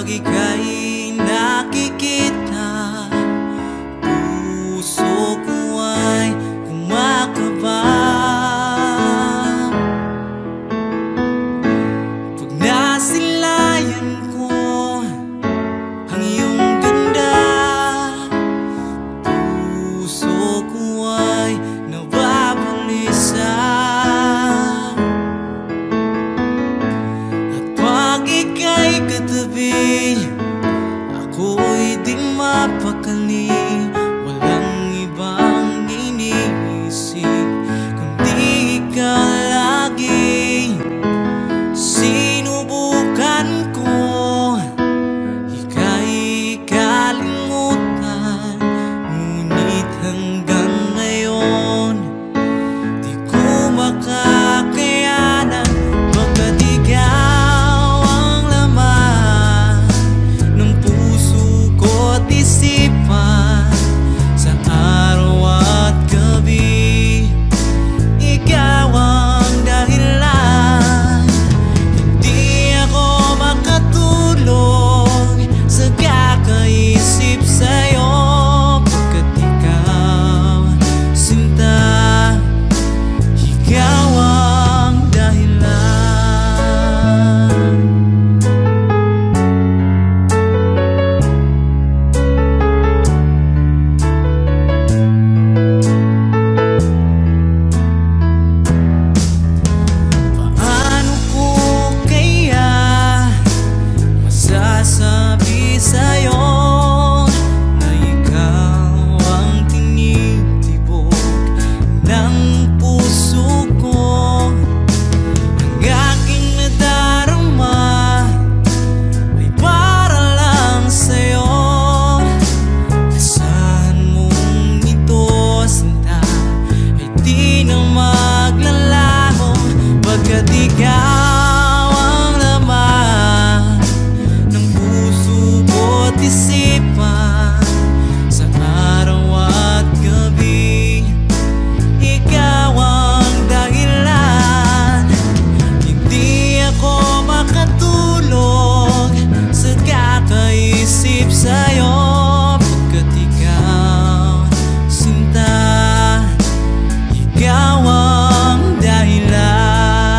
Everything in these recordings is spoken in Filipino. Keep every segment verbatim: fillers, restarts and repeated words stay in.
ika'y nakikita, puso ko ay kumakaba. Pag nasilayan ko ang iyong ganda, puso ko ay nababalisa. At pag ika'y katabi, ako'y di mapakali. Walang ibang iniisip kundi ikaw lagi. Sinubukan ko ika'y kalimutan, ngunit hanggang ngayon di ko makakayanan. Pagkat ikaw ang laman ng puso ko't isipan, sa araw at gabi ikaw ang dahilan. Hindi ako makatulog sa kakaisip sa'yo, pagkat ikaw, sinta, ikaw ang dahilan. Paano ko kaya masasabi sa'yo na ikaw ang tinitibok ng puso ko? Ang aking nadarama ay para lang sa'yo. Asahan mong ito, sinta, ay di na maglalaho, pagkat ikaw ang laman ng puso ko't isipan, sa araw at gabi ikaw ang dahilan. Hindi ako makatulog sa kakaisip sa'yo, pagkat ikaw, sinta, ikaw ang dahilan.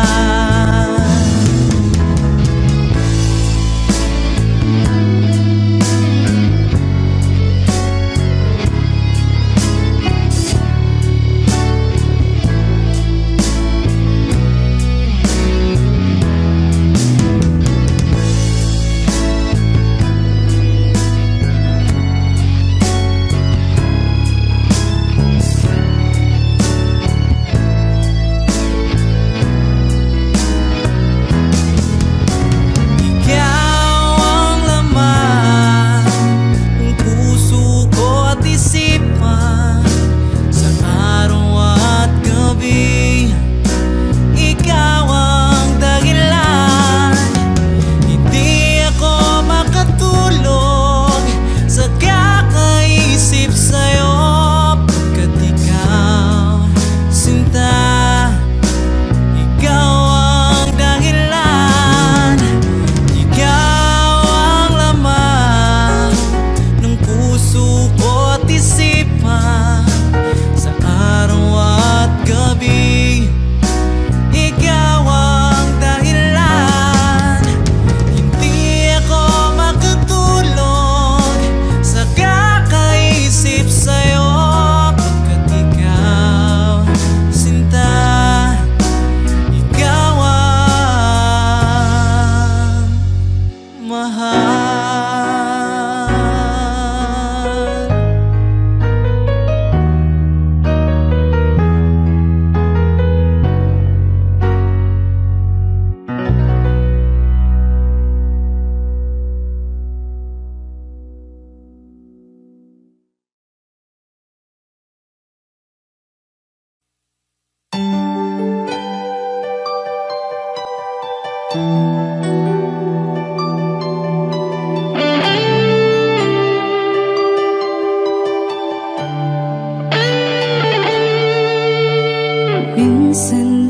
Ikaw ang laman ng puso ko't isipan, sa araw at gabi ikaw ang dahilan. Hindi ako makatulog sa kakaisip sa'yo, pagkat ikaw, sinta, ikaw ang dahilan. Ikaw ang laman ng puso ko't isipan, sa araw at gabi ikaw ang dahilan. Hindi ako makatulog sa kakaisip sa'yo, pagkat ikaw, sinta, ikaw ang mahal. Minsan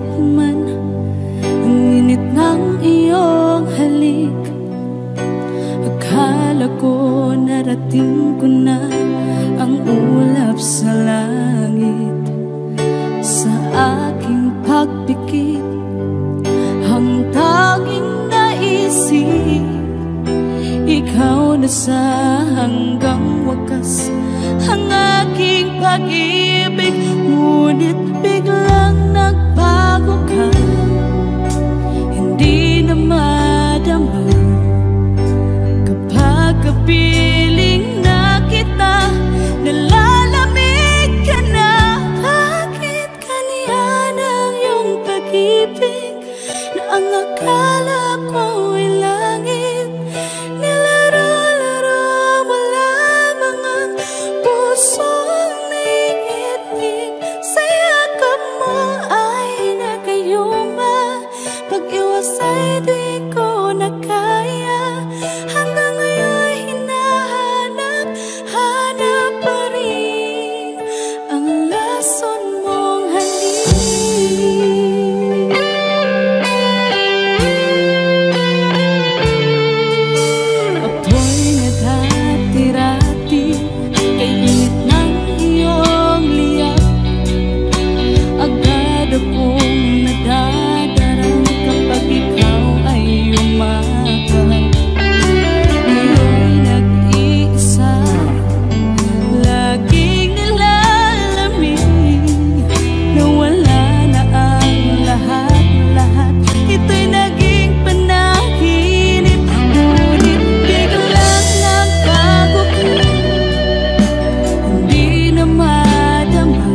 natikman ang init ng iyong halik, Narating ko na ang ulap sa langit. Sa aking pagpikit, ang tanging naisip, ikaw na sa hanggang wakas ang aking pag-ibig. Ngunit biglang nagbago ka, hindi na madama. Kapag kapiling na kita, nalalamig ka na. Bakit ganyan ang iyong pag-ibig, na ang akala ko ay langit? Nilaro-laro mo lamang ang pusong naiinig. Sa yakap mo ay nagayuma, pag-iwas ay di ko na kaya. Hanggang ngayon hinahanap, hanap pa rin ang lason mong halik. Apoy na dati-rati, kay init ng iyong liyak. Agad akong nadadarang kapag ikaw ay umakap. Ngayon nag-iisa, laging nilalamig. Nawala na ang lahat-lahat, ito'y naging panaginip. Ngunit biglang nagbago ka, hindi na madama.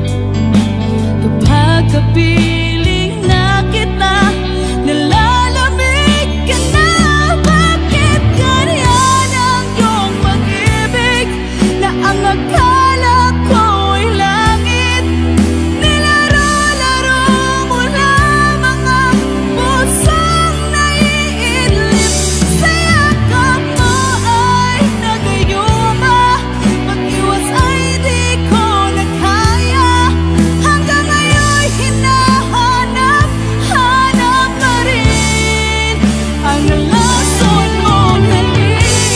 Kapag kapiling na kita, nalalamig ka na. Bakit ganyan ang iyong pag-ibig, na ang akala ko ay langit? Nilaro-laro mo lamang ang pusong naiidlip. Sa yakap mo ay nagayuma, pag-iwas ay di ko na kaya. Hanggang ngayon hinahanap, hanap pa rin ang lason mong halik.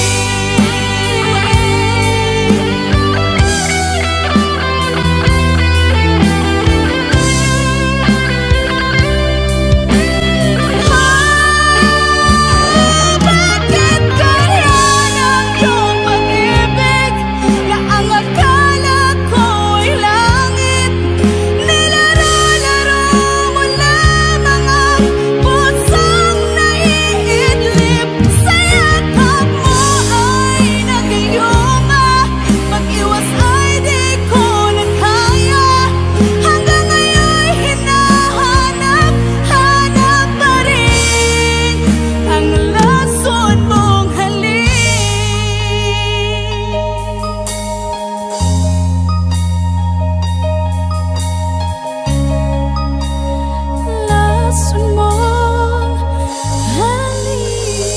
Bakit ganyan ang iyong pag-ibig, na ang akala ko ay langit? Nilaro-laro mo lamang ang pusong naiidlip. Sa yakap mo ay nagayuma, pag-iwas ay di ko na kaya. Hanggang ngayon hinahanap, hanap pa rin ang lason mong halik. Lason mong halik.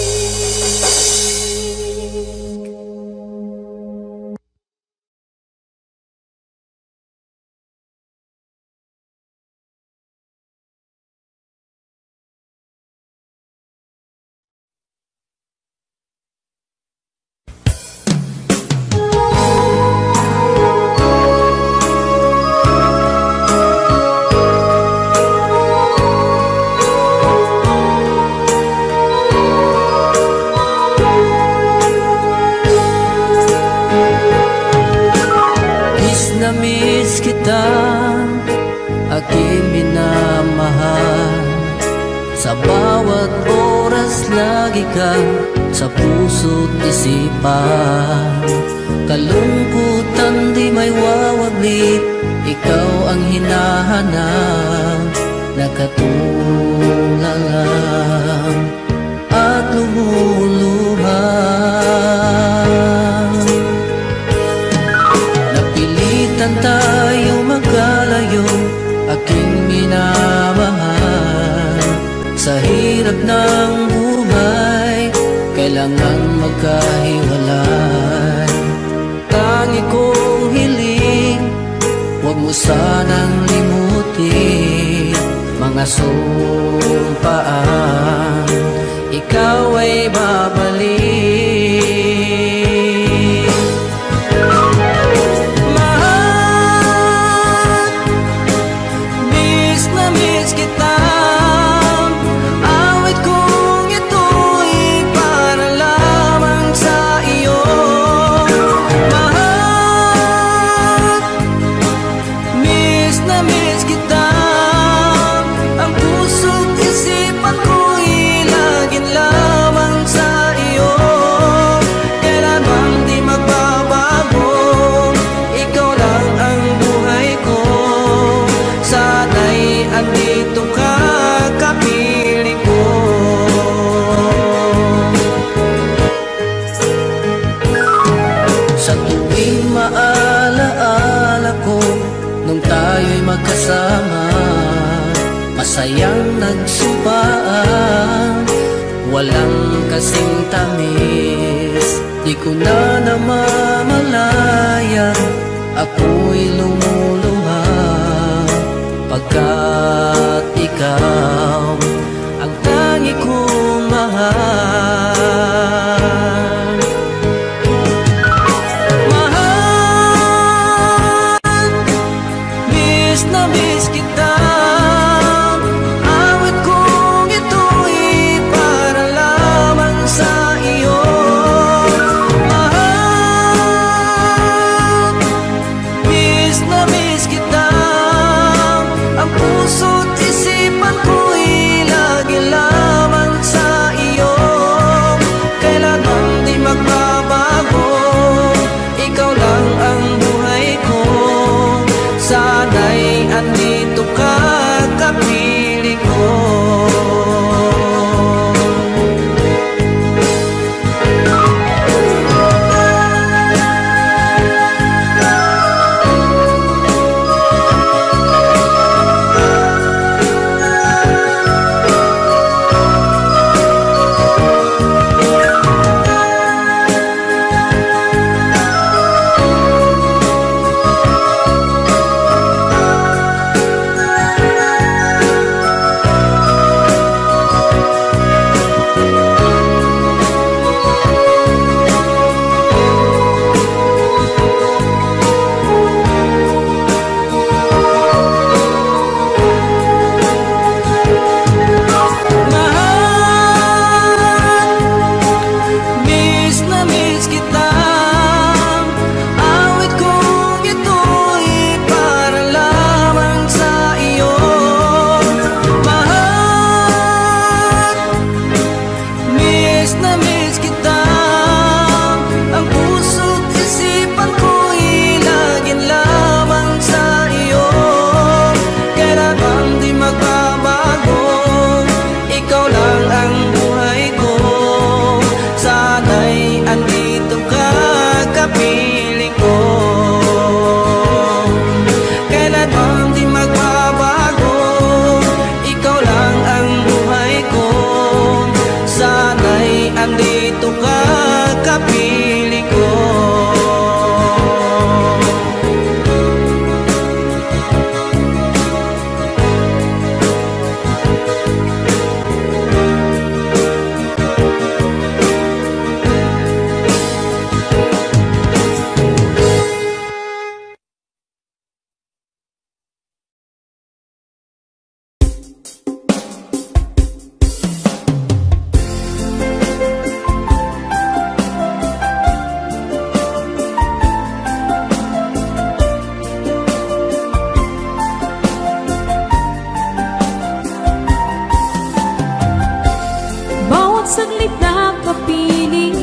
Miss na miss kita, aking minamahal. Sa bawat oras lagi ka sa puso't isipan. Kalungkutan di may wawaglit, ikaw ang hinahanap. Nakatulala at lumuluha. Napilitan tayo magkalayo, aking minamahal. Sa hirap ng buhay, kailangan magkahiwalay. Tangi kong hiling, huwag mo sanang limutin mga sumpaan, ikaw ay babalik. masayang nagsumpaan, walang kasing tamis. Di ko na namamalaya, ako'y lumuluha, pagkat ikaw ang tangi kong mahal. Mahal, miss na miss kita. Awit kong ito'y para lamang sa iyo. Mahal, miss na miss kita. Ang puso't isipan ko'y lagi lamang sa iyo. Kailanman di magbabago, ikaw lang ang buhay ko. Sana'y andito ka, kapiling ko. Saglit na kapiling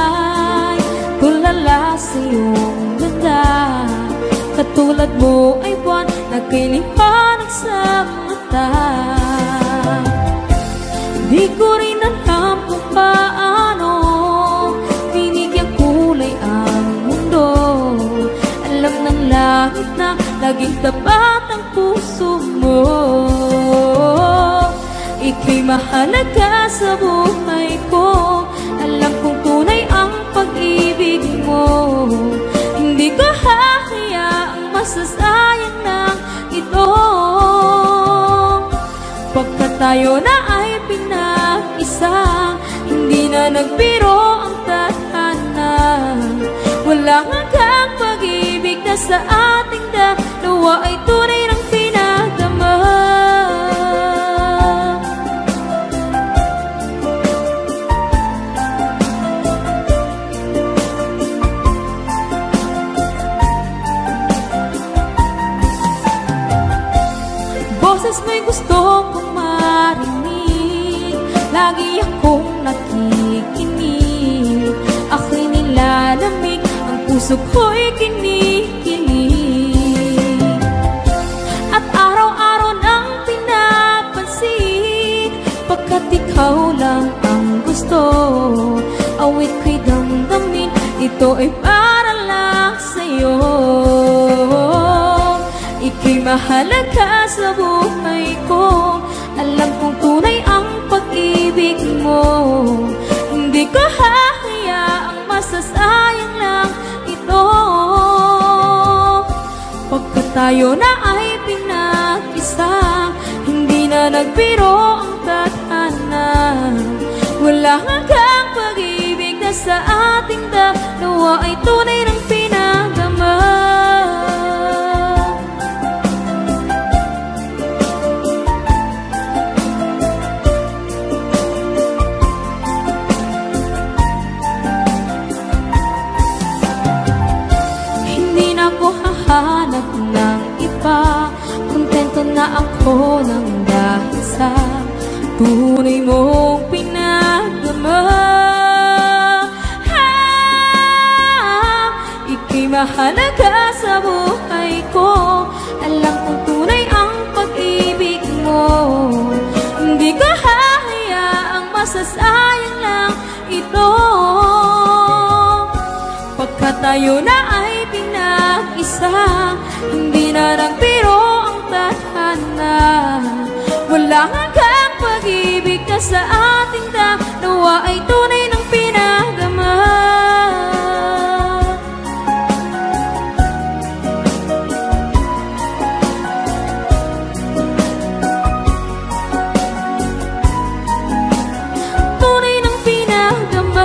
ka'y tulala sa iyong ganda. Katulad mo ay buwan na kay liwanag sa mata. Di ko rin alam kung paano binigyan kulay ang mundo. Alam ng langit na laging tapat ang puso mo. Ika'y mahalaga sa buhay ko. Alam kong tunay ang pag-ibig mo. Hindi ko hahayaang masasayang ng ito. Pagkat tayo na ay pinag-isa, hindi na nagbiro ang tadhana. Walang hanggang pag-ibig na sa ating dalawa ay tunay ng pinagdama. Boses mo'y gusto kong marinig, lagi akong nakikinig. Ako'y nilalamig, ang puso ko'y kinikilig. At araw-araw nang pinapansin, pagkat ikaw lang ang gusto. Awit ko'y damdamin, ito ay para lang sa'yo. Ika'y mahalaga sa buhay ko. Alam kong tunay ang pag-ibig mo. Hindi ko hahayaang masasayang lang ito. Pagkat tayo na ay pinag-isa, hindi na nagbiro ang tadhana. Wala hanggang pag-ibig na sa ating dalawa ay tunay ng pinagama. Hindi na ako hahanap ng iba, kontento na ako ng dahil sa tunay mong pinagdama. Ika'y mahalaga sa buhay ko. Alam kong tunay ang pag-ibig mo. Hindi ko hahayaang masasayang lang ito. Pagkat tayo na ay pinag-isa, hindi na nagbiro ang tadhana. Wala hanggang pag-ibig na sa ating dalawa ay tunay ng pinagama. Tunay ng pinagama.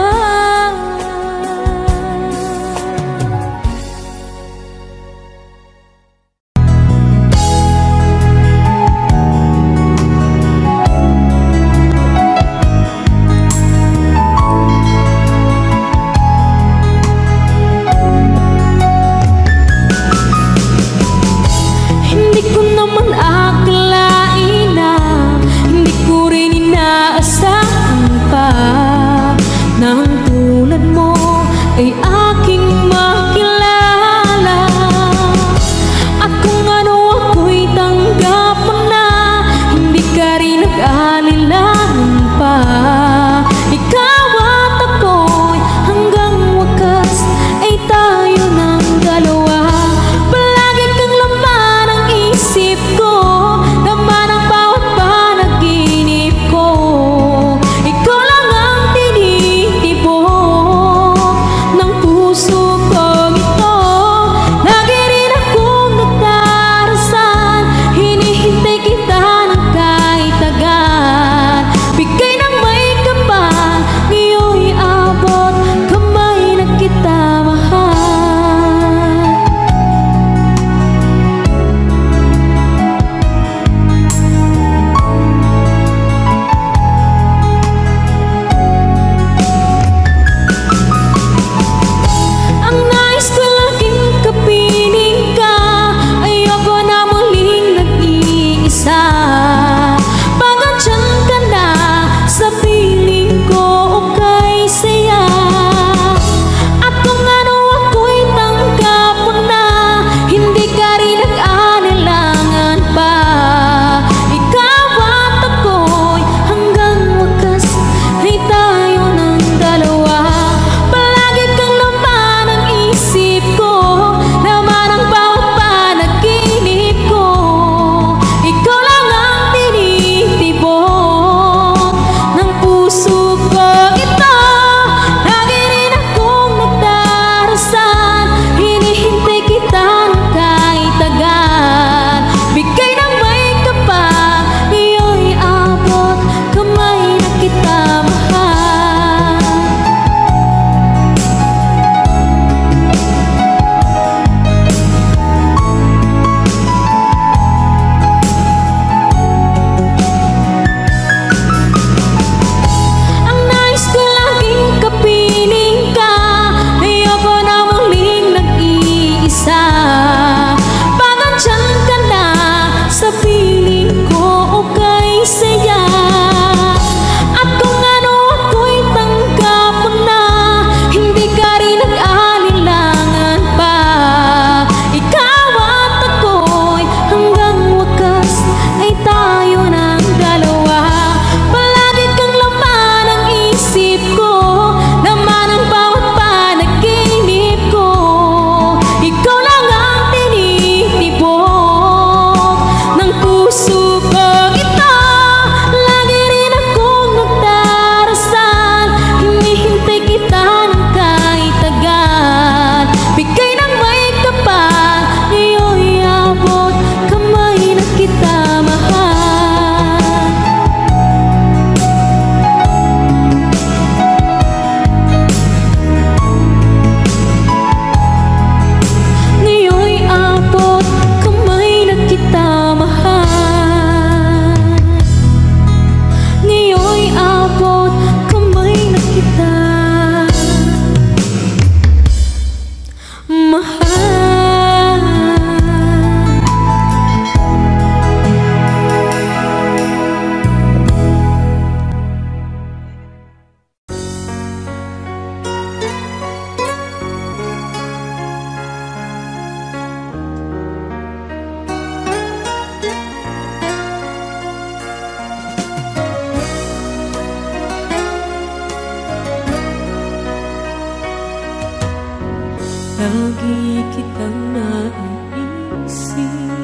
lagi kitang naiisip,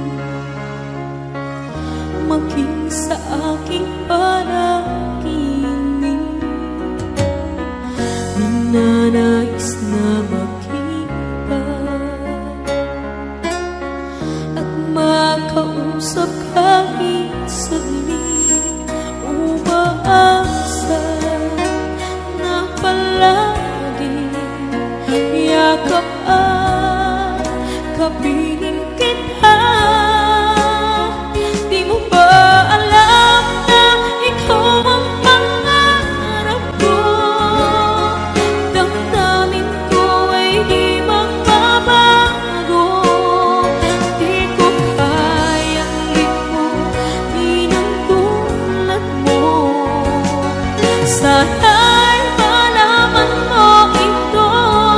maging sa aking panaginip. Ninanais na makita at makausap kahit saglit. Umaasa na palagi yakap at kapiling kita. Di mo ba alam na ikaw ang pangarap ko? Damdamin ko ay di magbabago. Di ko kayang limutin ang tulad mo. Sana'y malaman mo ito.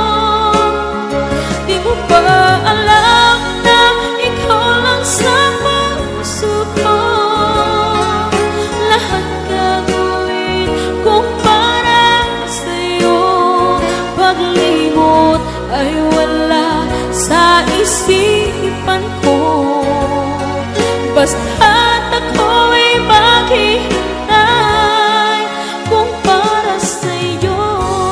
Di mo ba alam na ikaw lang sa puso ko? Lahat gagawin kung para sa'yo. Paglimot ay wala sa isipan ko. Basta't ako'y maghihintay kung para sa'yo.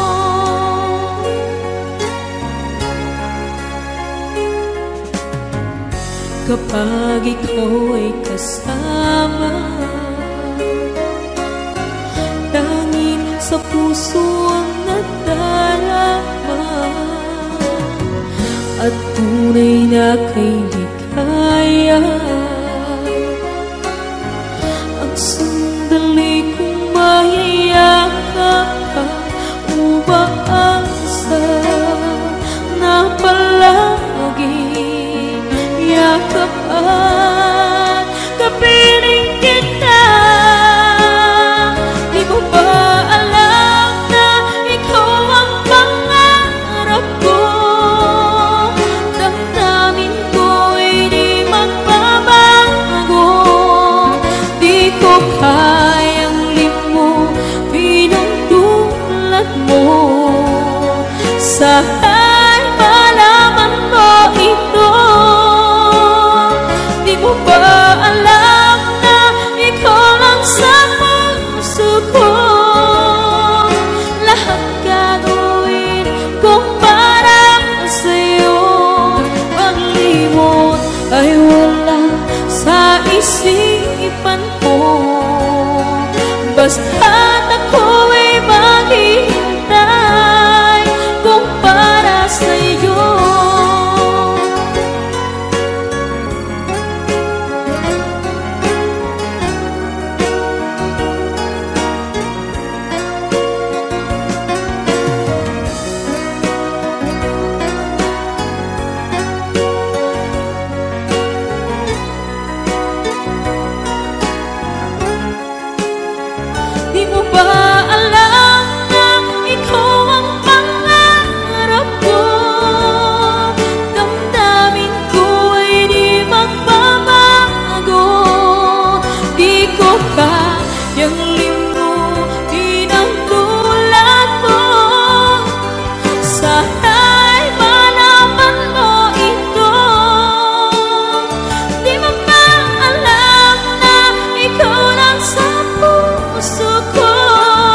Kapag ikaw ay kasama, tanging sa puso ang nadarama, at tunay na kay likaya. Ang sandali kong mayayakap ka, umaasa na palagi yakap at kapiling kita. Di mo ba alam na ikaw ang pangarap ko? Damdamin ko ay di magbabago. Di ko kayang limutin ang tulad mo. Sana'y malaman mo ito. Di mo ba alam na ikaw lang sa puso ko? Lahat gagawin kung para sa'yo. Paglimot ay wala sa isipan ko. Basta't ako'y maghihintay kung para sa'yo. Di mo ba alam na ikaw ang pangarap ko? Damdamin ko ay di magbabago. Di ko kayang limutin ang tulad mo. Sana'y malaman mo ito. Di mo ba alam na ikaw lang sa puso ko?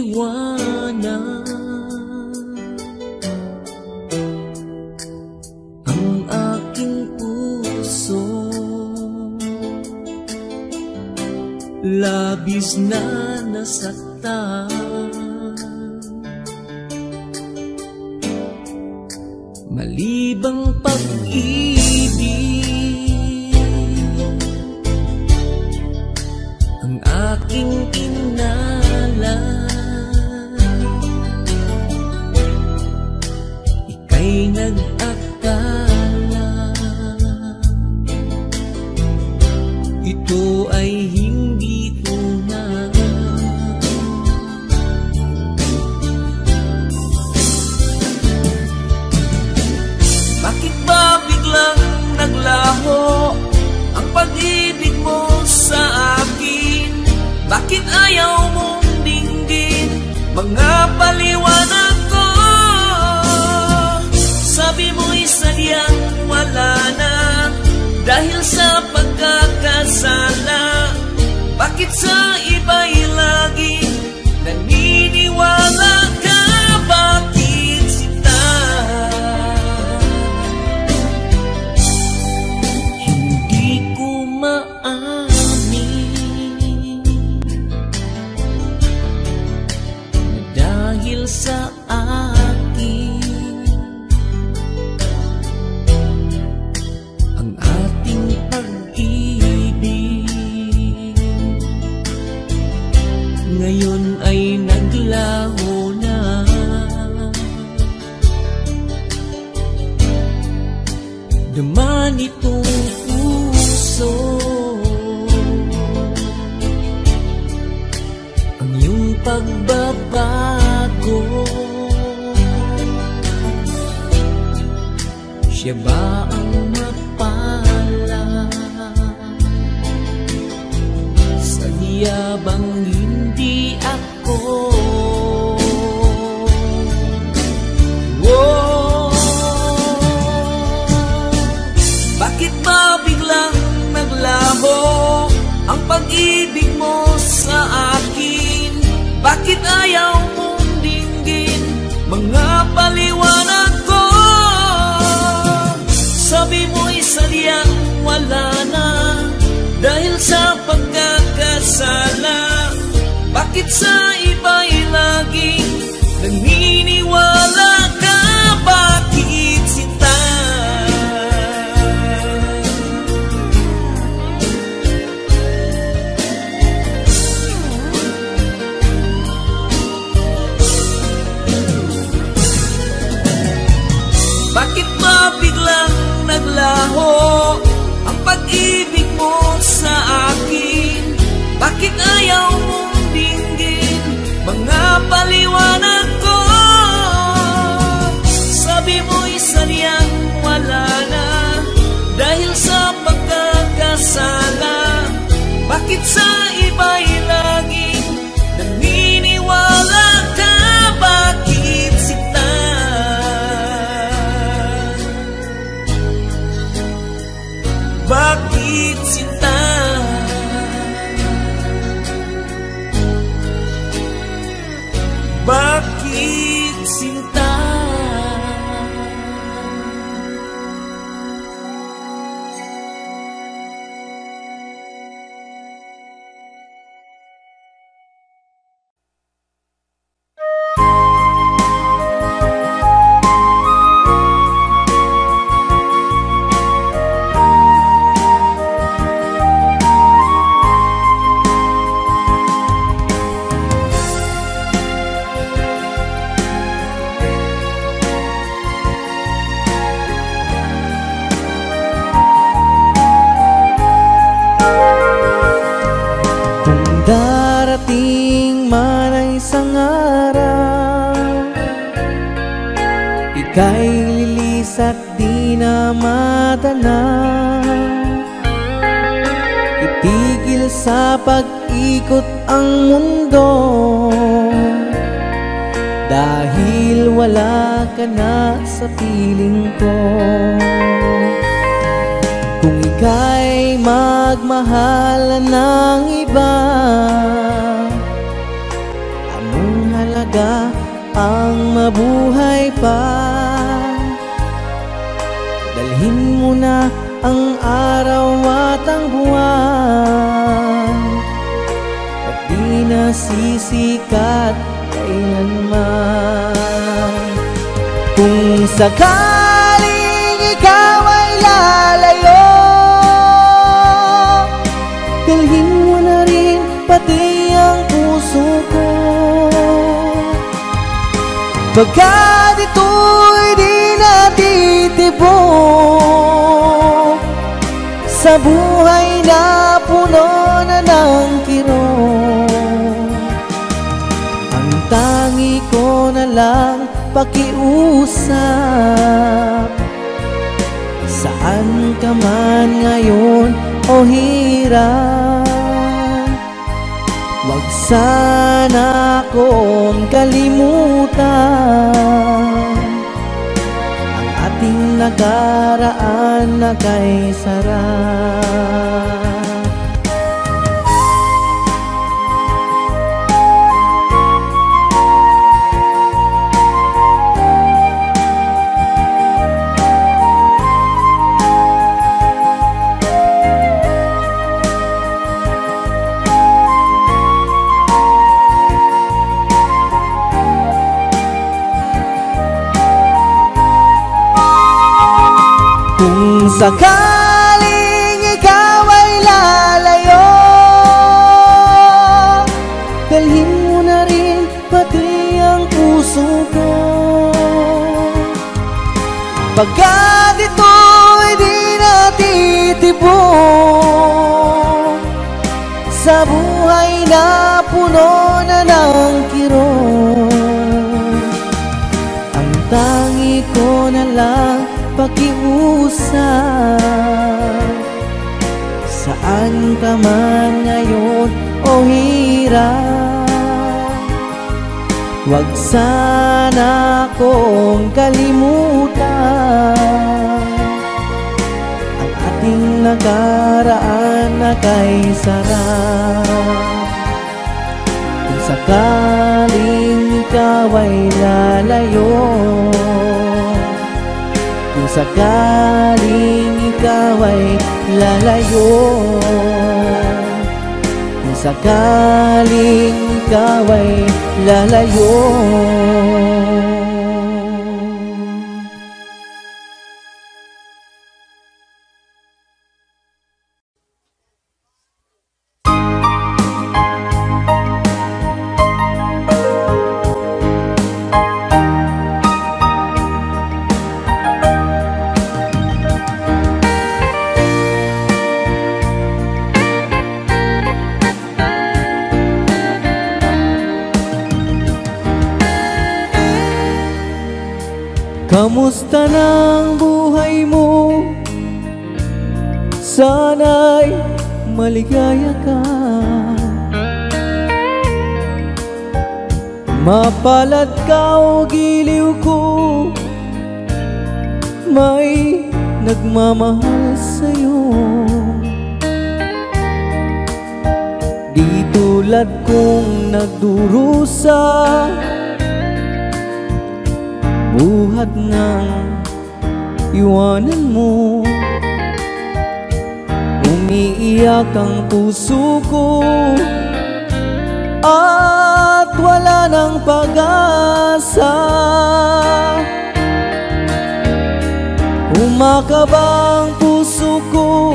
liwanag ang aking puso, labis na nasaktan. Malibang pag-ibig ang aking inala, ika'y nag-akala ito ay hindi tunay. Bakit ba biglang naglaho ang pag-ibig mo sa akin? Bakit ayaw mong dinggin mga paliwanag ko? Sabi mo'y sadyang wala na dahil sa pagkakasala. Bakit sa iba'y laging naniniwala ka? Bakit sinta? Hindi ko maamin na dahil sa akin ang ating pag-ibig ngayon ay naglaho na. Dama nitong puso ang iyong pagbabago. Siya ba ang mapala? Sadya bang hindi ako? Oh, bakit ba biglang naglaho ang pag-ibig mo sa akin? Bakit ayaw mong dinggin mga paliwanag ko? Sabi mo'y sadyang wala na dahil sa pagkakasala. Bakit sa iba'y laging naniniwala ka? Bakit sinta? Bakit ba biglang naglaho ang pag-ibig mo sa akin? Bakit ayaw mong dinggin mga paliwanag ko? Sabi mo'y sadyang wala na dahil sa pagkakasala. Bakit sa iba'y laging naniniwala ka? Bakit sinta? Bakit sinta? Bakit sinta? Darating man ang isang araw, ika'y lilis at di na matanaw. Itigil sa pag-ikot ang mundo dahil wala ka na sa piling ko. Kung ika'y magmahal ng iba, among mahalaga ang mabuhay pa. Dalhin mo na ang araw at ang buwan, at di na sisikat kailanman. Kung sakaling ikaw ay lalayo, dalhin mo na rin pati ang puso ko. Pagkat ito'y di natitibok sa buhay na puno na ng kirot, ang tangi ko na lang pakiusap. Saan ka man ngayon o hirap, wag sana akong kalimutan ang ating nakaraan na kay sarap. Kung sakaling ikaw ay lalayo, dalhin mo na rin pati ang puso ko. Pagkat ito'y di natitibok sa buhay na puno na ng kirot, ang tangi ko na lang pakiusap. Saan ka man ngayon o hirap, wag sana akong kalimutan ang ating nakaraan na kay sarap. Kung sakaling ikaw ay lalayo, kung sakaling ikaw ay lalayo, kung sakaling ikaw ay lalayo. Kamusta ng buhay mo? Sana'y maligaya ka, mapalad ka o giliw ko, may nagmamahal sa'yo. Di tulad kong nagdurusa, buhat ng iwanan mo. Umiiyak ang puso ko at wala ng pag-asa. Umakabang puso ko,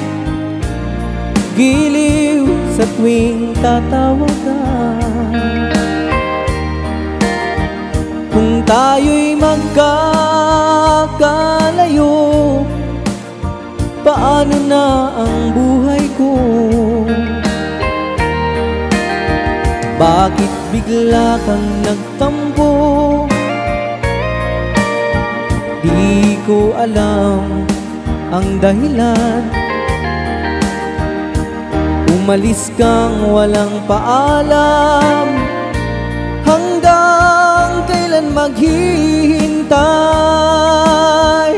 giliw sa tuwing tatawa ka. Kung tayo'y magkakalayo, paano na ang buhay ko? Bakit bigla kang nagtampo? Di ko alam ang dahilan. Umalis kang walang paalam, hanggang kailan maghihintay?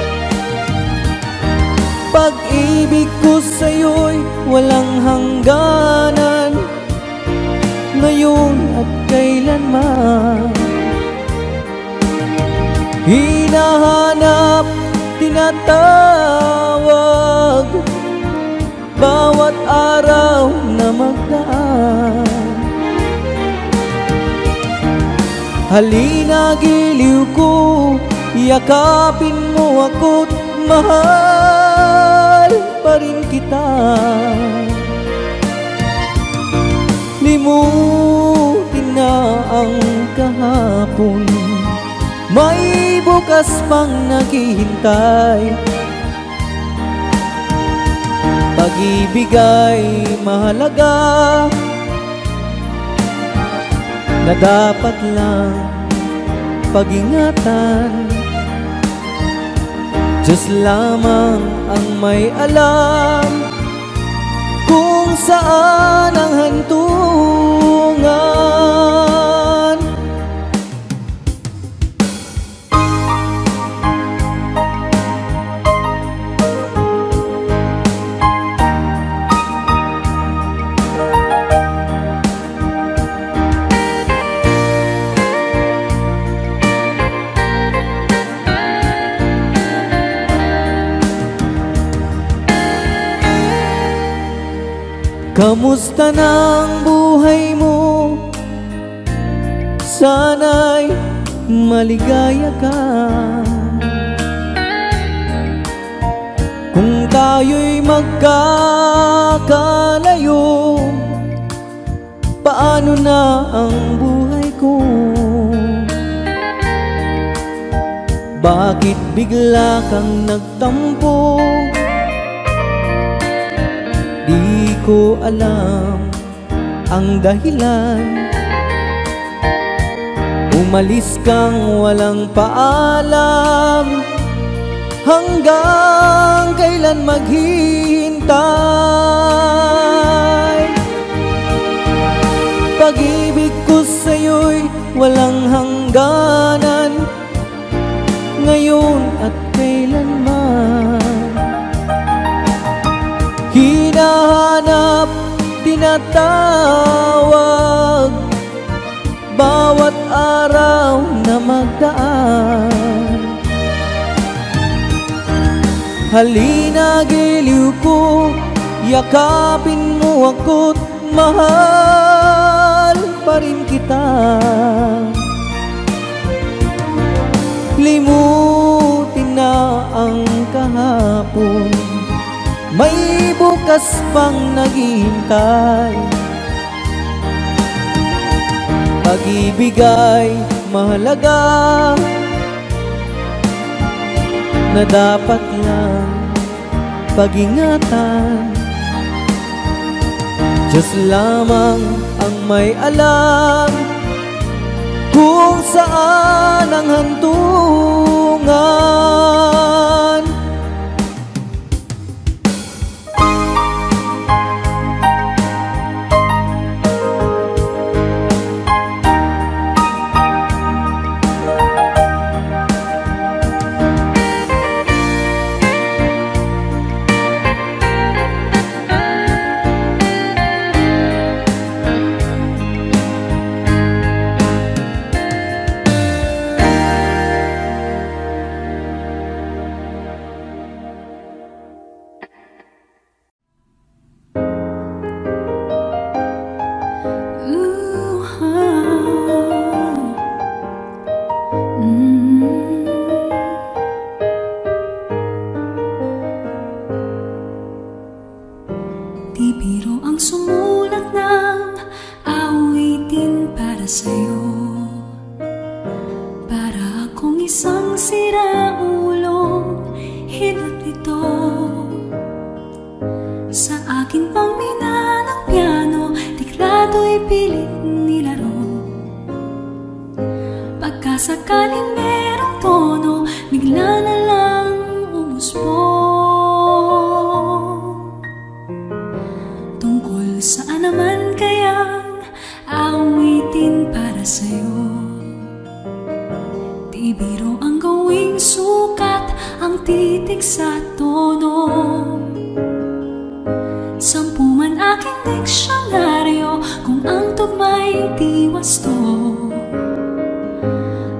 Pag-ibig ko sa'yo'y walang hangganan, ngayon at kailanman. hinahanap, tinatawag, bawat araw na magdaan. Halina giliw ko, yakapin mo ako't mahal pa rin kita. Limutin na ang kahapon, may bukas pang naghihintay. Pag-ibig ay mahalaga, na dapat lang pag-ingatan. Diyos lamang ang may alam kung saan ang hantungan. Kamusta ng buhay mo? Sana'y maligaya ka. Kung tayo'y magkakalayo, paano na ang buhay ko? Bakit bigla kang nagtampo? Di ko alam ang dahilan. Umalis kang walang paalam, hanggang kailan maghihintay? Pag-ibig ko sa'yo'y walang hangganan, ngayon at kailanman. Hinahanap, tinatawag, bawat araw na magdaan. Halina giliw ko, yakapin mo ako't mahal pa rin kita. Limutin na ang kahapon, may bukas pang naghihintay. Pag-ibig ay mahalaga, na dapat lang pag-ingatan. Diyos lamang ang may alam kung saan ang hantungan.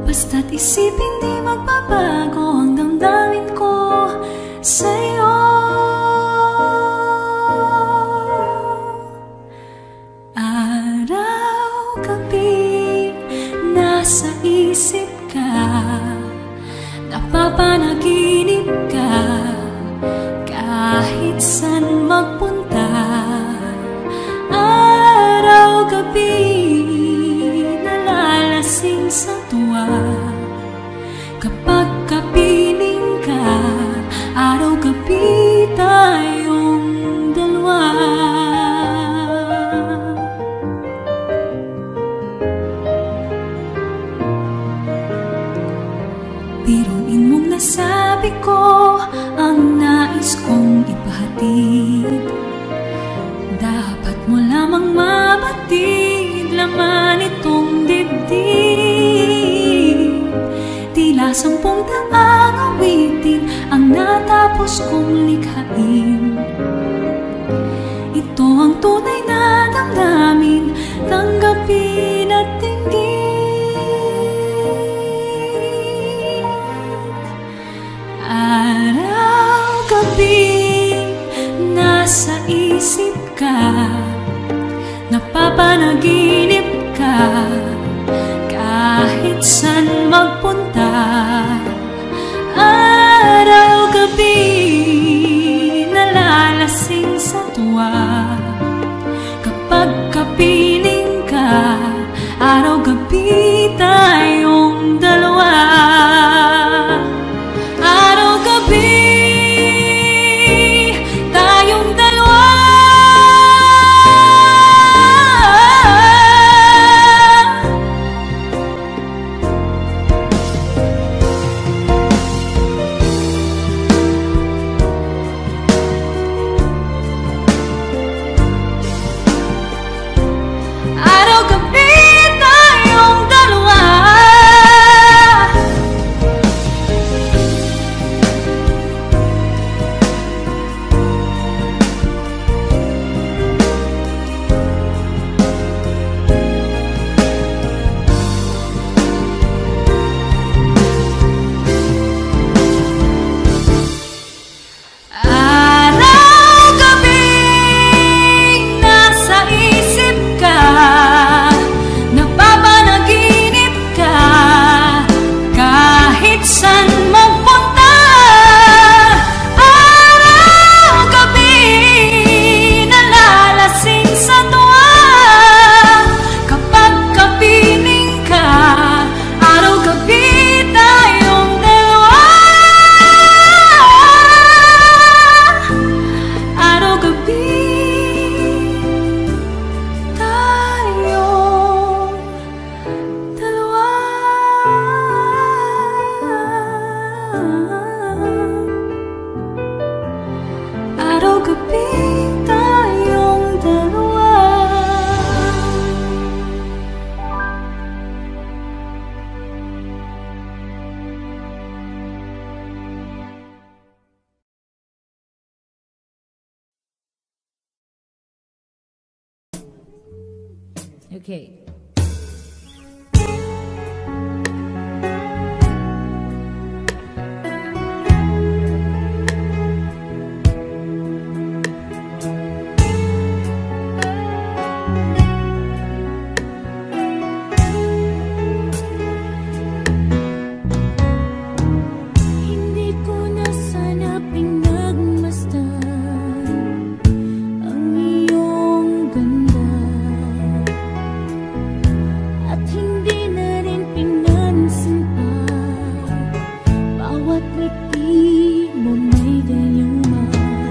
Basta't isipin di magbabago ang damdamin ko sa'yo. Araw-gabi nasa isip ka, napapanaginip ka, kahit saan magpunta. Araw-gabi nalalasing sa tuwa, kapag kapiling ka. Araw-gabi tayong dalawa. Biruin mong nasabi ko ang nais kong ipahatid. Dapat mo lamang mabatid laman itong dibdib. Tila sampung daang awitin ang natapos kong likhain. Ito ang tunay na damdamin, tanggapin at tingin. Araw-gabi nasa isip ka, napapanaginip ka, kahit saan magpunta. Araw-gabi nalalasing sa tuwa, kapag kapiling ka. Araw-gabi tayong dalawa. Araw-gabi tayong dalawa. Araw-gabi tayong dalawa. Araw-gabi nasa isip ka, napapanaginip ka, kahit saan magpunta. Araw-gabi nalalasing sa tuwa, kapag kapiling ka. Araw-gabi tayong dalawa. Araw-gabi tayong dalawa. Araw-gabi tayong dalawa. Okay. Hindi ko na sana pinagmasdan ang iyong ganda, at hindi na rin pinansin pa bawat ngiti mo may dayuma.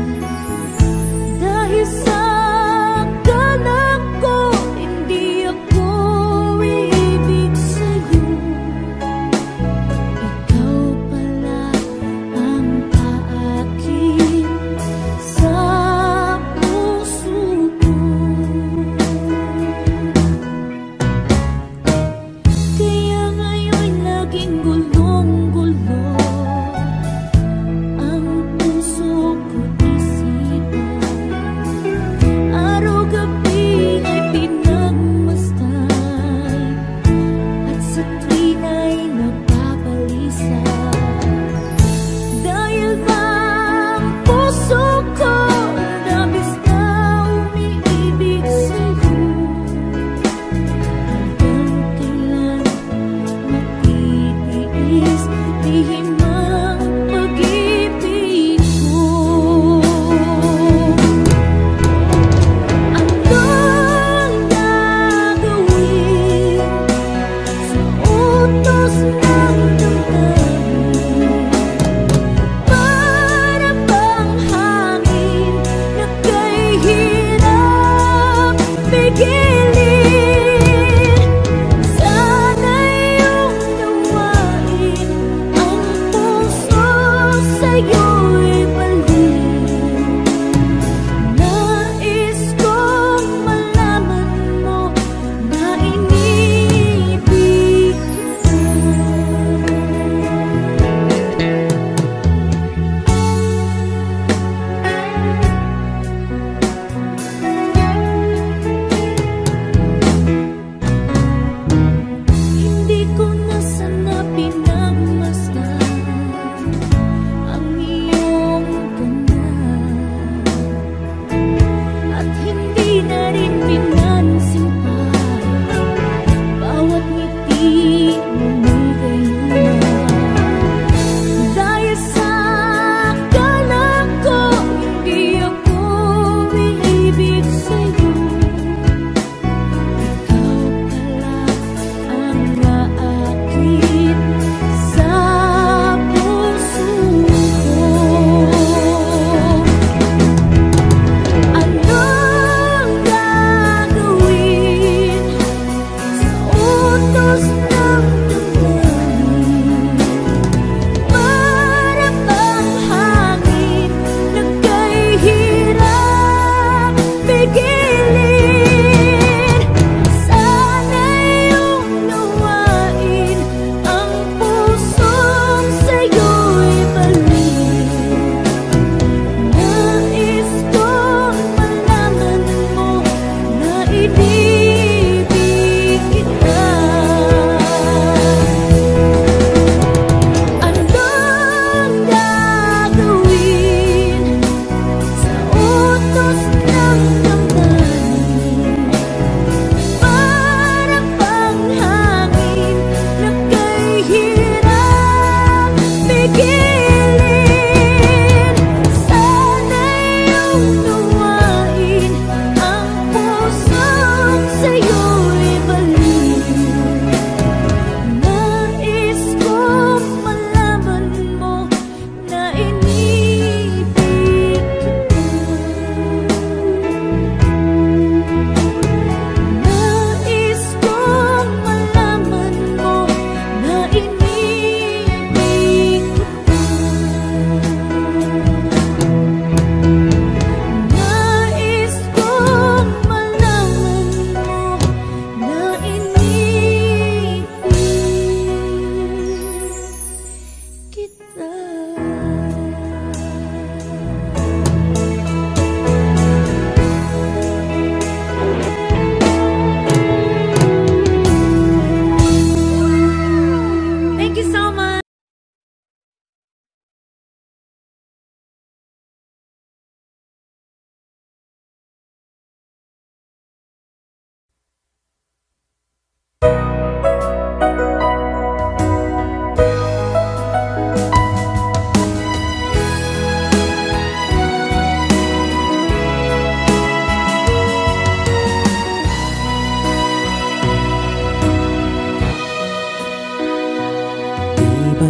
Dahil sa akala ko hindi ako ibig sa'yo, ikaw pala ang aakit sa puso ko. Di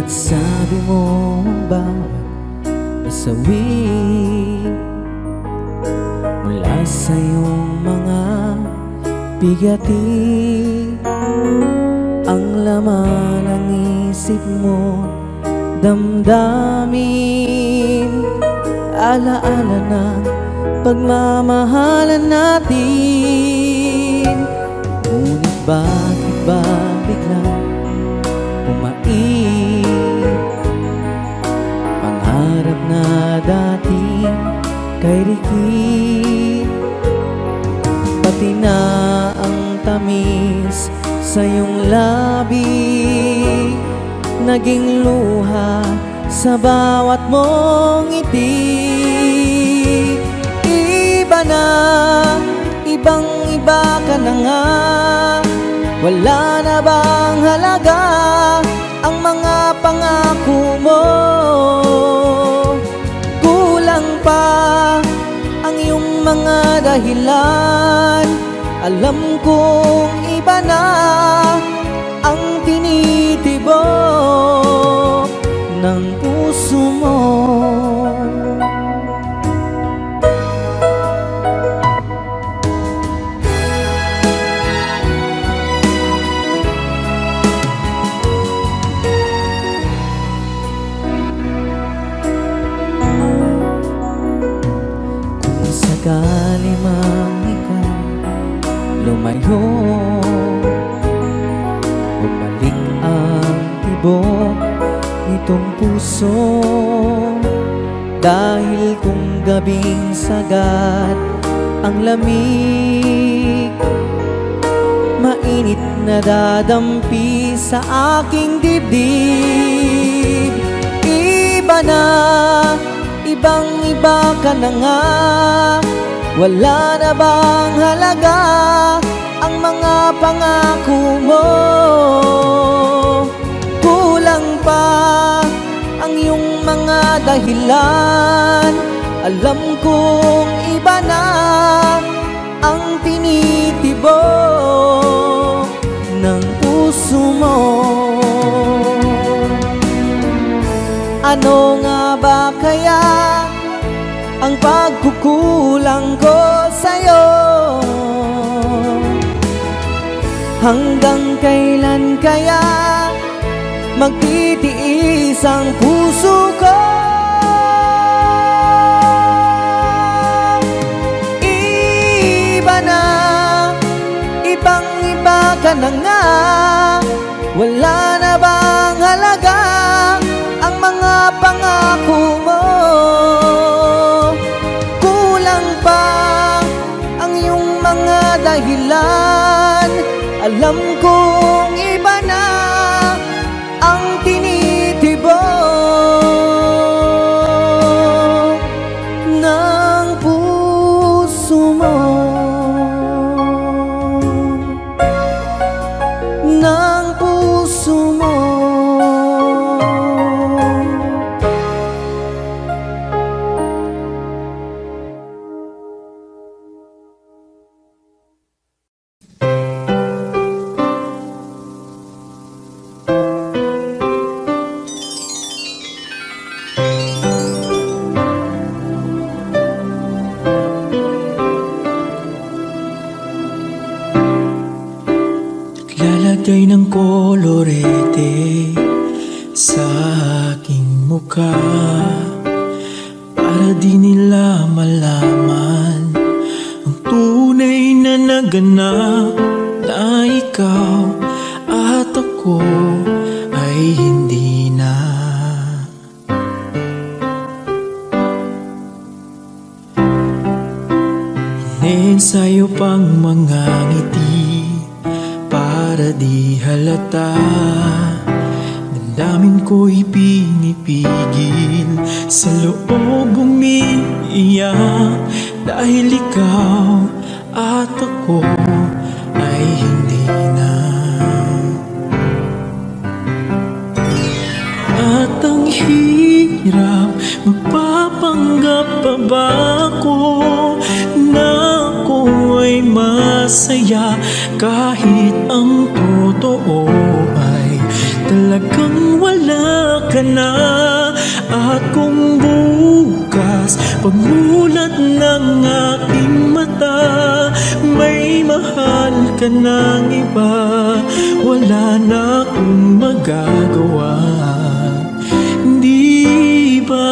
Sabi mo ba nasawi mula sa iyong mga bigati, ang laman ng isip mo, damdamin, alaala ng pagmamahalan natin. Ngunit bakit ba biglang umait pangarap na dati kay Ricky? Pati na ang tamis sa iyong labi naging luha sa bawat mong ngiti. Iba na, ibang iba ka na nga. Wala na bang halaga ang mga pangako mo? Kulang pa ang iyong mga dahilan. Alam kong iba na ang tinitibok ng puso mo. Kung sakali mang ikaw lumayo, bumalik ang tibok nitong puso. Dahil kung gabing sagad ang lamig, mainit na dadampi sa aking dibdib. Iba na, ibang iba ka na nga. Wala na bang halaga ang mga pangako mo? Kulang pa ang iyong mga dahilan. Alam kong iba na ang tinitibok ng puso mo. Ano nga ba kaya ang pagkukulang ko sa'yo? Hanggang kailan kaya magtitiis ang puso ko? Iba na, ibang iba ka na nga. Wala na bang halaga ang mga pangako mo? Kulang pa ang iyong mga dahilan. Alam kong iba na ang tinitibok ng puso mo, ng puso mo. Lalagay ng kolorete sa aking mukha para di nila malaman ang tunay na naganap, na ikaw at ako ay hindi na. Inensayo pang mga ngiti para di halata. Damdamin ko'y pinipigil, sa loob umiiyak, dahil ikaw at ako ay hindi na. At ang hirap, magpapanggap pa ba ako na ako ay masaya kahit ang totoo ay talagang wala ka na. At kung bukas pagmulat ng aking mata, may mahal ka ng iba, wala na akong magagawa, di ba?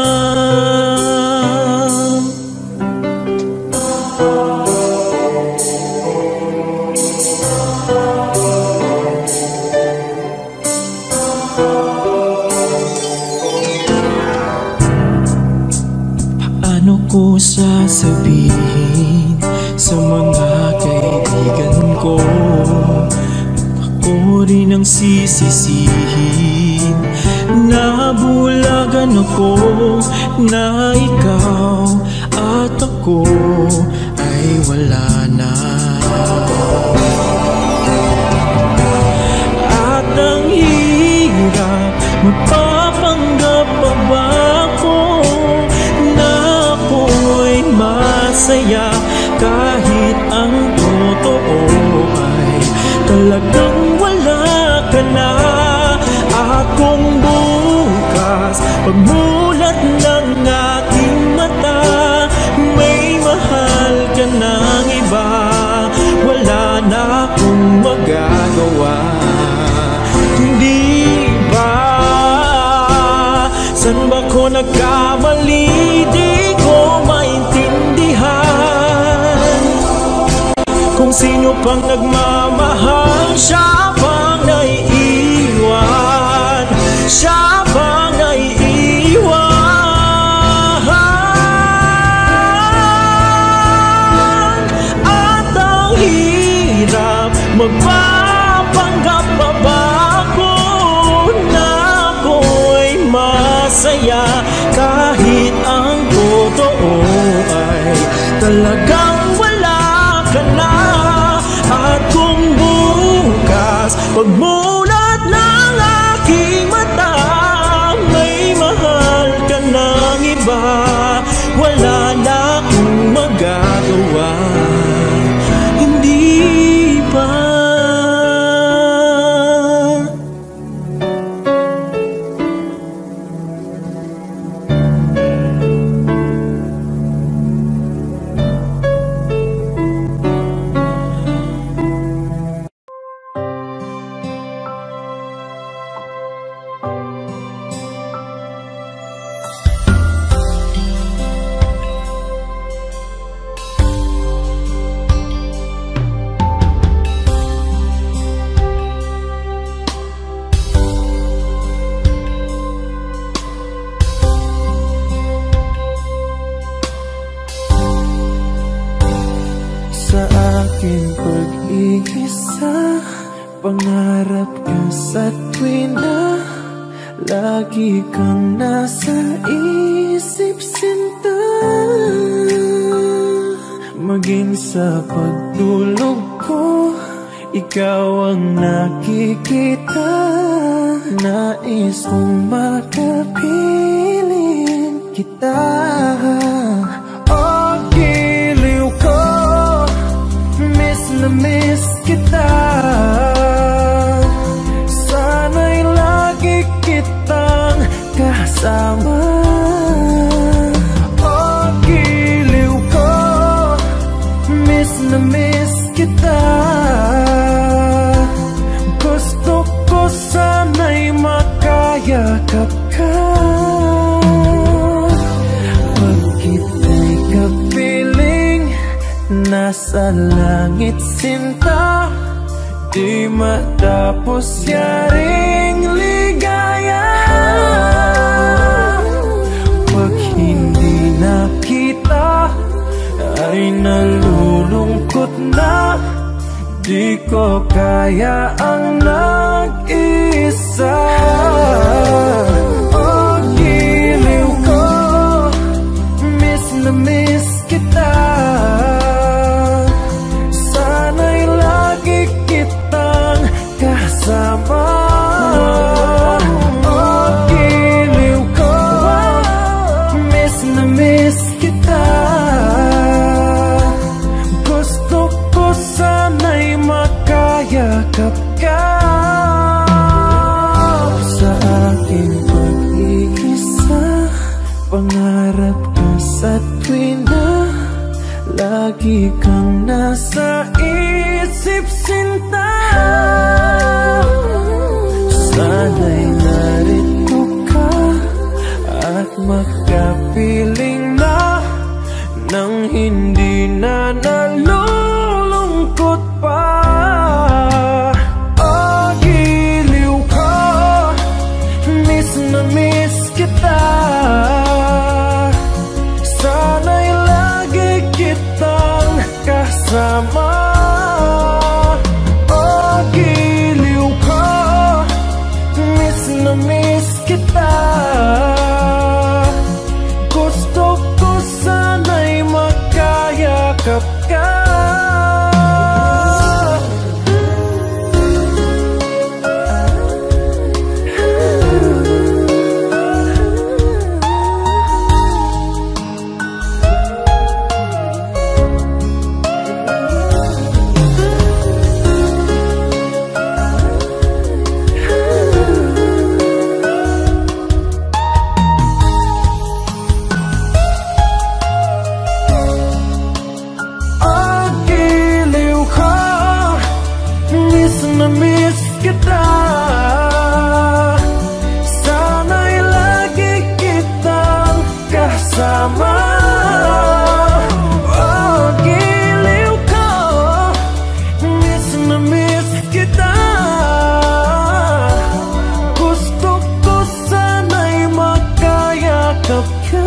Paano ko sasabihin sa mga kaibigan ko, ako rin ang sisisihin, nabulagan ako na ikaw at ako ay wala na. At ang hirap, magpapanggap pa ba ako na ako'y masaya kahit ang totoo ay talagang wala ka na. At kung bukas pagmulat ng aking mata, may mahal ka ng iba, wala na akong magagawa, hindi ba? San ba ko nagkamali? Di ko maintindihan kung sino pang nagmamahal, siya pang naiiwan, siya pang naiiwan. At ang hirap, magpapanggap pa ba ako na ako'y masaya kahit ang totoo ay talagang wala ka na. At kung bukas pagmulat ng aking mata, may mahal ka ng iba, wala na akong magagawa, hindi ba? Sa aking pag-iisa, pangarap ka sa tuwina, lagi kang nasa isip, sinta. Maging sa pagtulog ko, ikaw ang nakikita. Nais kong makapiling kita. Oh, giliw ko, miss na miss kita. Sana'y lagi kitang kasama. Oh, giliw ko, miss na miss kita. Gusto ko sana'y makayakap ka. Pag kita'y kapiling, nasa langit, sinta. Di matapos yaring ligaya. Pag hindi nakita, ay nalulungkot na. Di ko kaya ang nag-isa. Oh, giliw ko, miss na miss kita. Sana'y lagi kitang kasama. Oh, giliw ko, miss na miss kita. Gusto ko sana'y makayakap ka. Lagi kang nasa isip sinta, sana'y narito ka at makapiling na nang hindi na nalulungkot pa. Oh, giliw ko, miss na miss kita. Sana'y lagi kitang kasama. Oh, giliw ko, miss na miss kita. Gusto ko sana'y makayakap ka. Na-miss kita, sana'y lagi kitang kasama. Oh, giliw ko, miss na miss kita. Gusto ko sana'y makayakap ka.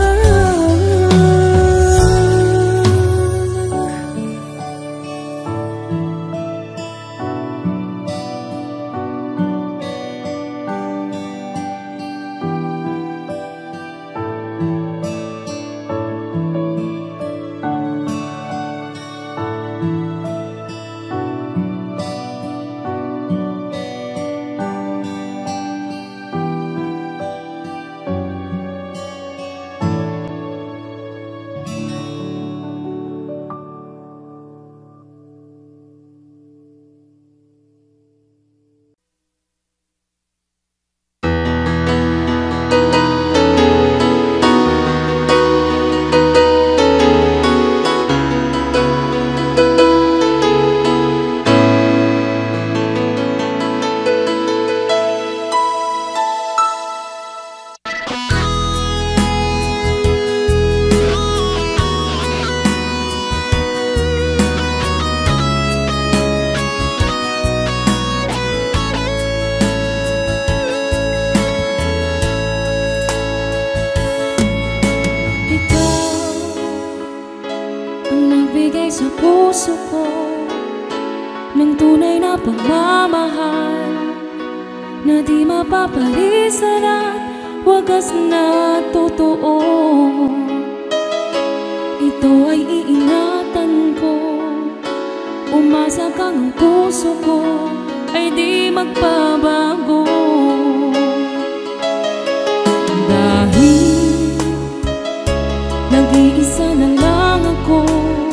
Sa puso ko ng tunay na pagmamahal na di mapapalisan at wagas na totoo. Ito ay iingatan ko, umasa kang ang puso ko ay di magbabago. Dahil nag-iisa na lang ako,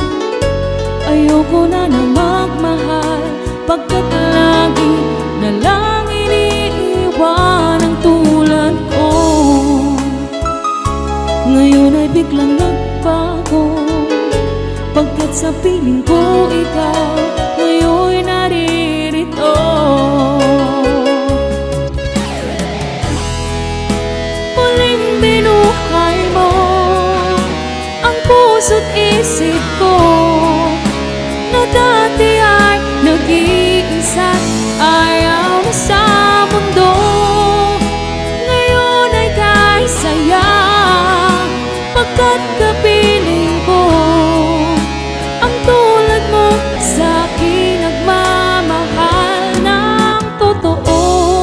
ayoko na na magmahal, pagkat lagi na lang iniiwan ang tulad ko. Ngayon ay biglang nagbago, pagkat sa piling ko ikaw ngayon'y naririto. Muling binuhay mo ang puso't isip ko, na dati ay nag-iisa't ayaw na sa mundo. Ngayon ay kahit saya, pagkat kapiling ko ang tulad mo sa'kin nagmamahal ng totoo.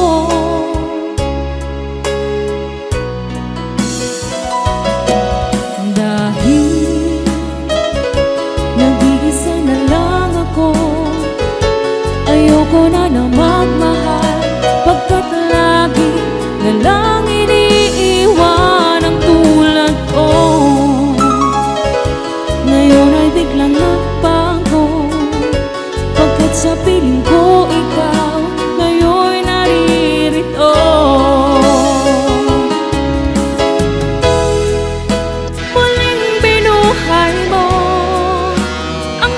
Dahil nag-iisa na lang ako, ayoko na na magmahal, pagkat lagi na lang iniiwan ang tulad ko. Ngayon ay biglang nagbago, pagkat sa piling ko ikaw ngayon'y naririto. Muling binuhay mo ang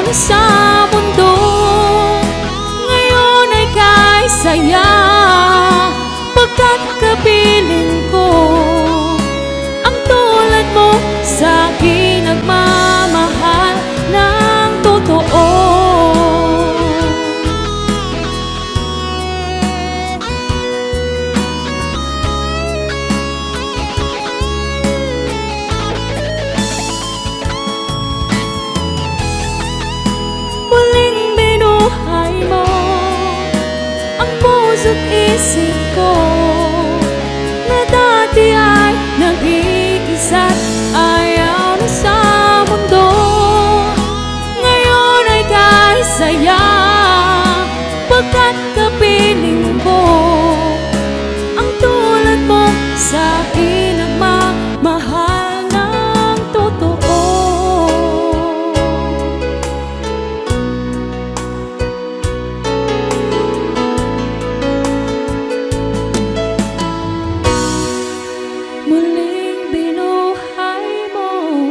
na sa mundo. Ngayon ay kay saya, pagkat kapiling ko ang tulad mo sa akin nagmamahal ng totoo. Muling binuhay mo ang puso't isip ko na dati ay nag-iisa't ayaw na sa mundo. Ngayon ay kay saya, pagkat kapiling mo ang tulad mo sa akin nagmamahal ng totoo. Muling binuhay mo.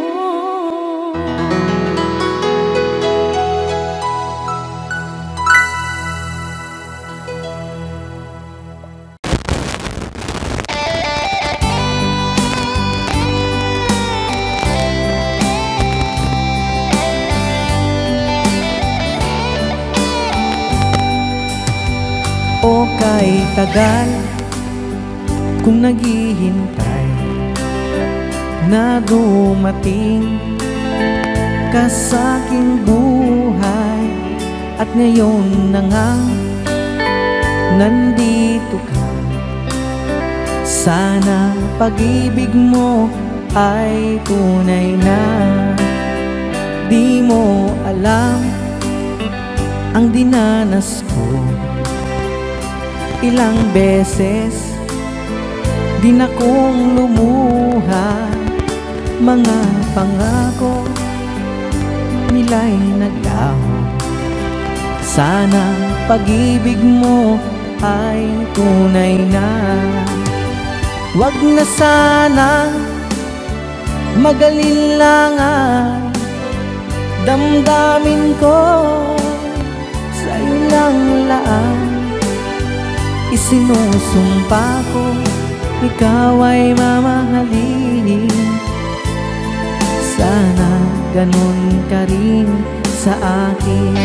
O kay tagal kung naghihintay na dumating ka sa aking buhay, at ngayon na nga nandito ka. Sana pag-ibig mo ay tunay na. Di mo alam ang dinanas ko. Ilang beses din akong lumuha, mga pangako nila'y naglaho. Sana pag-ibig mo ay tunay na. Wag na sana mag-alilangan, damdamin ko sa'yo lang laan. Isinusumpa ko, ikaw ay mamahalin. Sana ganun ka rin sa akin.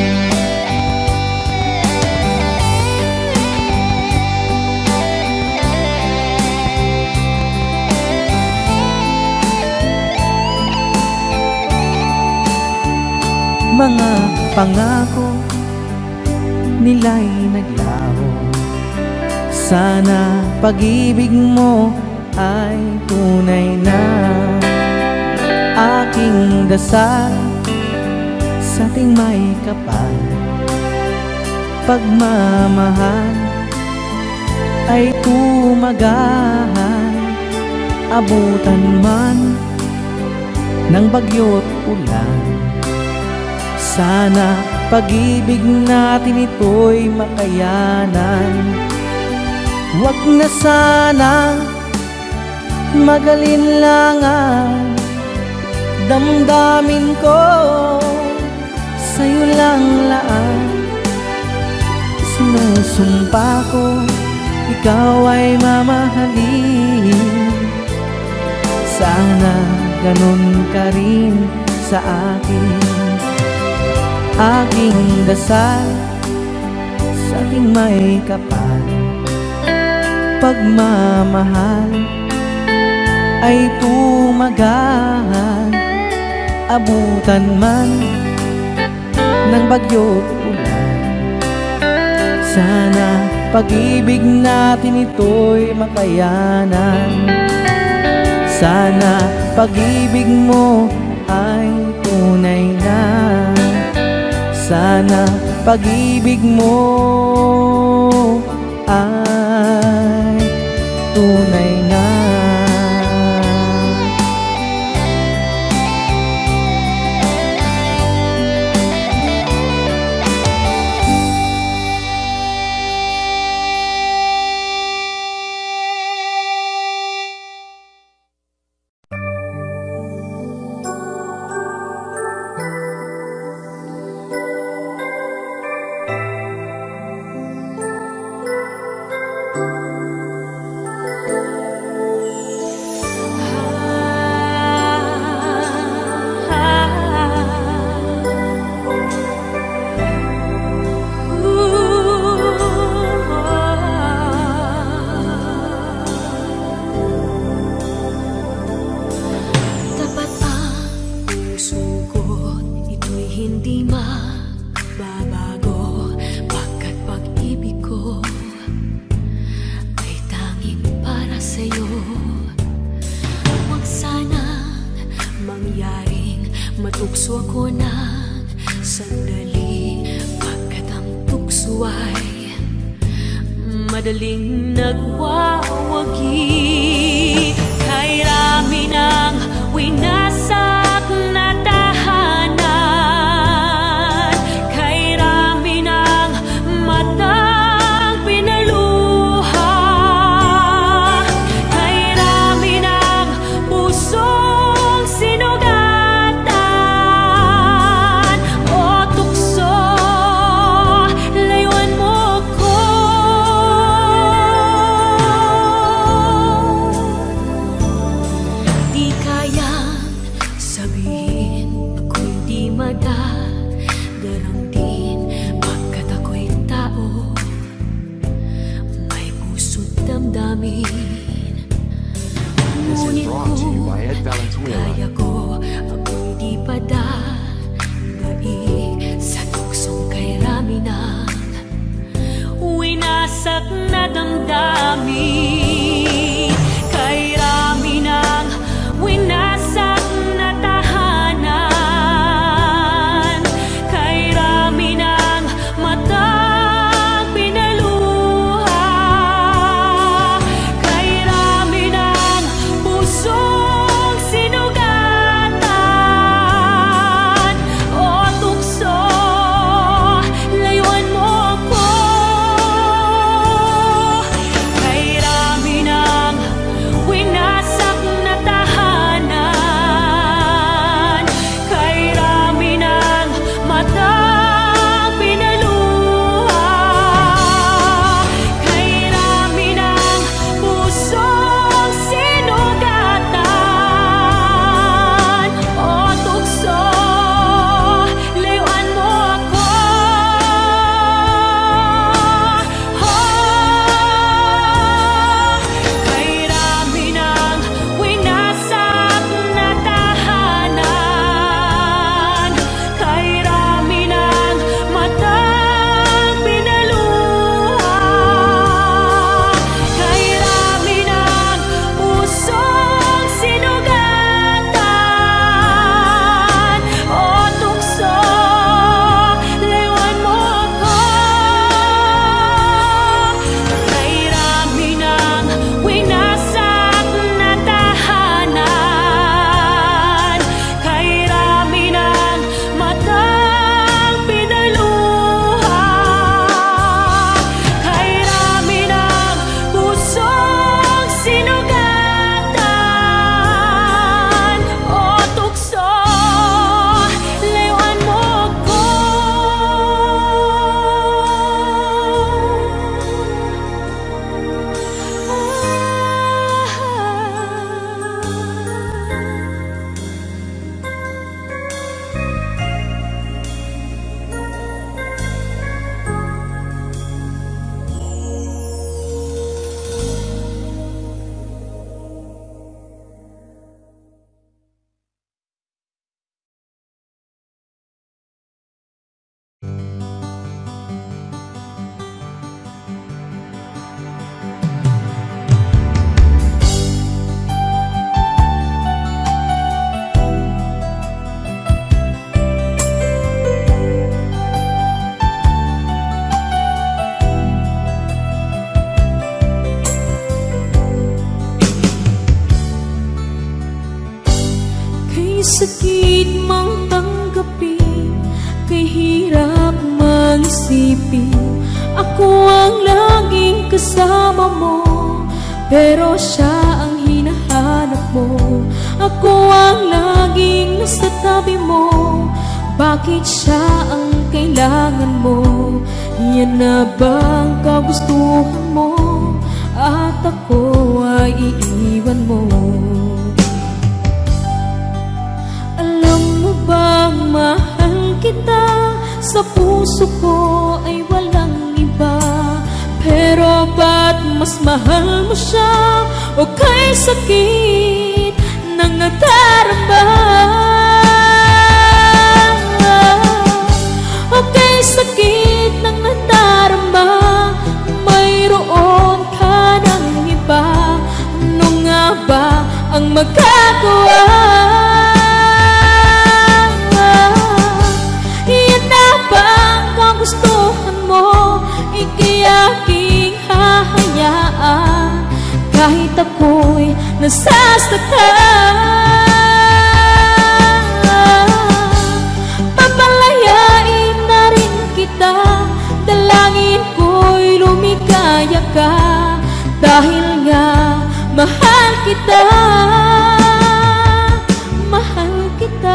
Mga pangako nila'y naglaho. Sana pag-ibig mo ay tunay na. Aking dasal sa ating may kapal, pagmamahal ay tumagahan. Abutan man ng bagyo't ulan, sana pag-ibig natin ito'y makayanan. Wag na sana mag-alinlangan, damdamin ko sa'yo lang laan. Sinusumpa ko, ikaw ay mamahalin. Sana ganun ka rin sa akin. Aking dasal sa ating may kapal, pagmamahal ay tumagahan. Abutan man ng bagyo't ulan, sana pag-ibig natin ito'y makayanan. Sana pag-ibig mo ay tunay na. Sana pag-ibig mo ay tunay na. hindi magbabago, pagkat pag-ibig ko ay tanging para sa'yo. Huwag sanang mangyaring matukso ako ng sandali, pagkat ang tukso ay madaling nagwawagi. Kay rami ng winasak na tahanan, kay rami ng matang pinaluha, kay rami ng pusong sinugatan. O tukso, layuan mo ko. Di kayang sabihin ako'y di madaramdin, pagkat ako'y tao may puso't damdamin. Ngunit kung kaya ko, ako'y di padadaig sa tuksong kay rami ng winasak na damdamin. Kay rami ng winasak na tahanan, kay rami ng matang pinaluha, kay rami ng pusong sinugatan. O tukso, layuan mo ko. Kay rami ng winasak na tahanan, kay rami ng matang pinaluha, kay rami ng pusong sinugatan. O tukso, layuan mo ako. Kay rami ng winasak na tahanan, kay rami ng matang pinaluha, kay rami ng pusong sinugatan. O tukso, layuan mo ako. Kay rami ng winasak na tahanan, kay rami ng matang pinaluha, kay rami ng pusong sinugatan. O tukso, layuan mo ko. Kay sakit mang tanggapin, kay hirap mag-isipin, ako ang laging kasama mo, pero siya ang hinahanap mo. Ako ang laging nasa tabi mo, bakit siya ang kailangan mo? Yan na bang kagustuhan mo, at ako ay iiwan mo? Alam mo bang mahal kita, sa puso ko ay walang iba, pero ba't mas mahal mo siya? O kay sakit ng nadarama, kagustuhan mo, ika'y aking hahayaan kahit ako'y nasasaktan. Papalayain na rin kita, dalangin ko'y lumikaya ka, dahil nga mahal kita, mahal kita.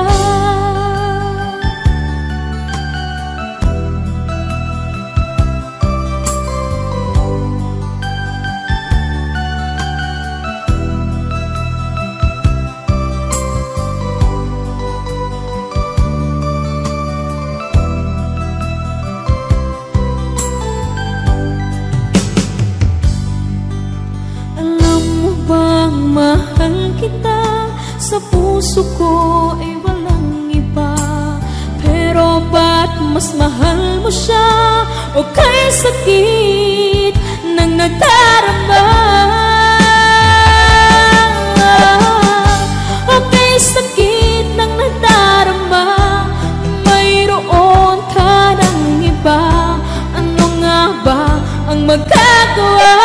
Mahal kita, sa puso ko ay walang iba. Pero ba't mas mahal mo siya? O kay sakit ng nadarama? O kay sakit ng nadarama, mayroon ka ng iba. Ano nga ba ang magagawa?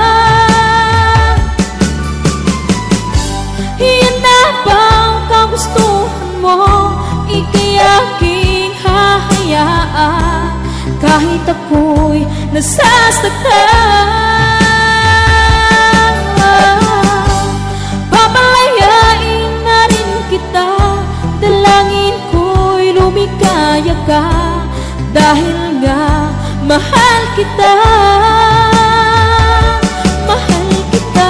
Gustuhan mo, ika'y aking hahayaan kahit ako'y nasasaktan. Papalayain na rin kita, dalangin ko'y lumikaya ka, dahil nga mahal kita, mahal kita.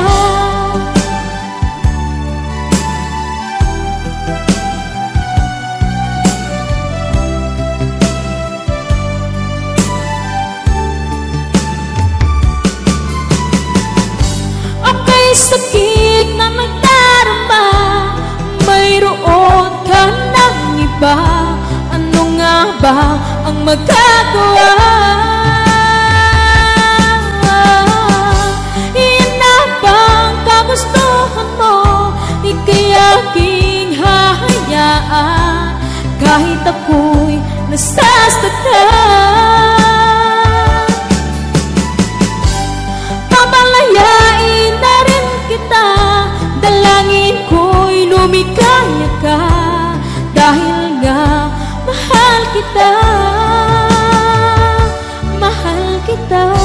Sakit na nagdarama, mayroon ka ng iba. Ano nga ba ang magagawa? Iyan na bang kagustuhan mo, ika'y aking hahayaan kahit ako'y nasasaktan. Papalayain na rin kita, dalangin ko'y lumikaya ka, dahil nga mahal kita, mahal kita.